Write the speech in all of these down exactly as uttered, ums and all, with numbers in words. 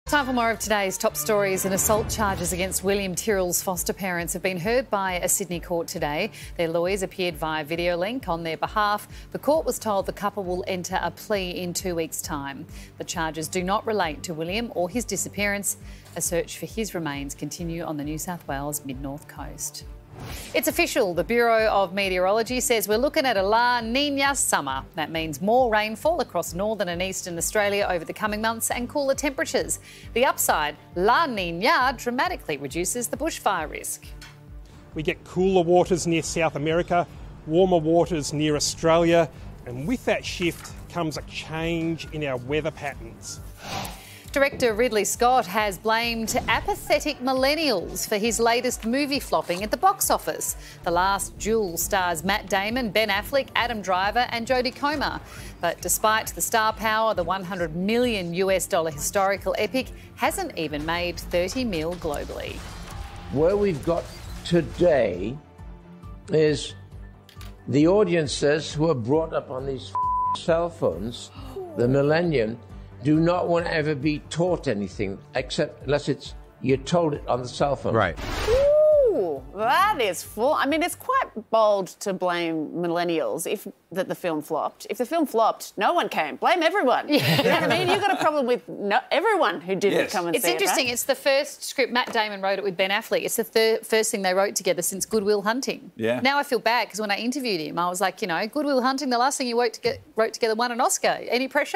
Time for more of today's top stories. And assault charges against William Tyrrell's foster parents have been heard by a Sydney court today. Their lawyers appeared via video link on their behalf. The court was told the couple will enter a plea in two weeks' time. The charges do not relate to William or his disappearance. A search for his remains continue on the New South Wales mid-north coast. It's official. The Bureau of Meteorology says we're looking at a La Niña summer. That means more rainfall across northern and eastern Australia over the coming months and cooler temperatures. The upside, La Niña dramatically reduces the bushfire risk. We get cooler waters near South America, warmer waters near Australia, and with that shift comes a change in our weather patterns. Director Ridley Scott has blamed apathetic millennials for his latest movie flopping at the box office. The Last Duel stars Matt Damon, Ben Affleck, Adam Driver and Jodie Comer. But despite the star power, the one hundred million US dollar historical epic hasn't even made thirty mil globally. Where we've got today is the audiences who are brought up on these cell phones, the millennium, do not want to ever be taught anything except unless it's you're told it on the cell phone. Right. Ooh, that is full. I mean, it's quite bold to blame millennials if that the film flopped. If the film flopped, no one came. Blame everyone. Yeah. You know what I mean? You've got a problem with no, everyone who didn't yes. come and it's see it. It's interesting. Right? It's the first script. Matt Damon wrote it with Ben Affleck. It's the thir- first thing they wrote together since Good Will Hunting. Yeah. Now I feel bad because when I interviewed him, I was like, you know, Good Will Hunting, the last thing you wrote, to get, wrote together won an Oscar. Any pressure?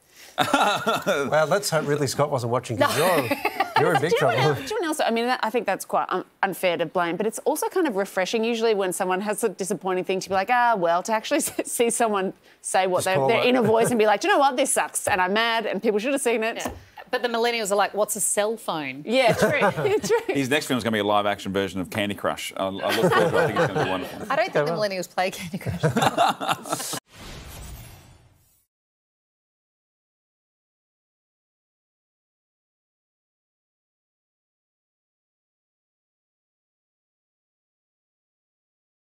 Well, let's hope Ridley Scott wasn't watching because no. you're, you're in big do trouble. You know, do you know else, I mean, that, I think that's quite un- unfair to blame, but it's also kind of refreshing usually when someone has a disappointing thing to be like, ah, well, to actually see someone say what they, their inner voice and be like, do you know what, this sucks and I'm mad and people should have seen it. Yeah. But the millennials are like, what's a cell phone? Yeah, true. true. His next film is going to be a live-action version of Candy Crush. I, I look forward to it. I think it's going to be wonderful. I don't think the millennials play Candy Crush.